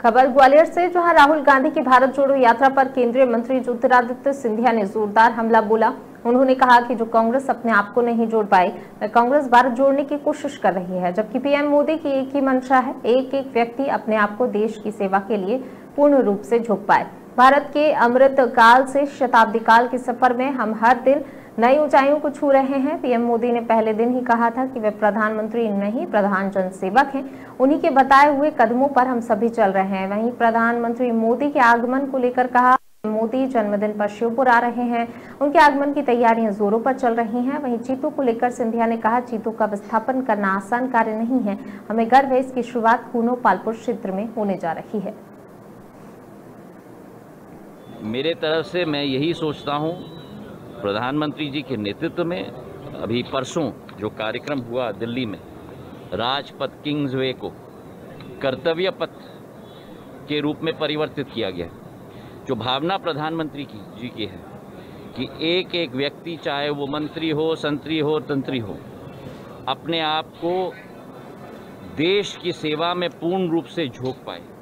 खबर ग्वालियर से, जहां राहुल गांधी की भारत जोड़ो यात्रा पर केंद्रीय मंत्री ज्योतिरादित्य सिंधिया ने जोरदार हमला बोला। उन्होंने कहा कि जो कांग्रेस अपने आप को नहीं जोड़ पाई, वह कांग्रेस भारत जोड़ने की कोशिश कर रही है, जबकि पीएम मोदी की एक ही मंशा है, एक एक व्यक्ति अपने आप को देश की सेवा के लिए पूर्ण रूप से झोंक पाए। भारत के अमृत काल से शताब्दी काल के सफर में हम हर दिन नई ऊंचाइयों को छू रहे हैं। पीएम मोदी ने पहले दिन ही कहा था कि वे प्रधानमंत्री नहीं, प्रधान जनसेवक हैं। उन्हीं के बताए हुए कदमों पर हम सभी चल रहे हैं। वहीं प्रधानमंत्री मोदी के आगमन को लेकर कहा, मोदी जन्मदिन पर शिवपुर आ रहे हैं, उनके आगमन की तैयारियां जोरों पर चल रही हैं। वहीं चीतों को लेकर सिंधिया ने कहा, चीतों का विस्थापन करना आसान कार्य नहीं है, हमें गर्व है इसकी शुरुआत कूनो पालपुर क्षेत्र में होने जा रही है। मेरे तरफ से मैं यही सोचता हूं, प्रधानमंत्री जी के नेतृत्व में अभी परसों जो कार्यक्रम हुआ दिल्ली में, राजपथ किंग्सवे को कर्तव्य पथ के रूप में परिवर्तित किया गया। जो भावना प्रधानमंत्री जी की है कि एक एक व्यक्ति, चाहे वो मंत्री हो, संतरी हो, तंत्री हो, अपने आप को देश की सेवा में पूर्ण रूप से झोंक पाए।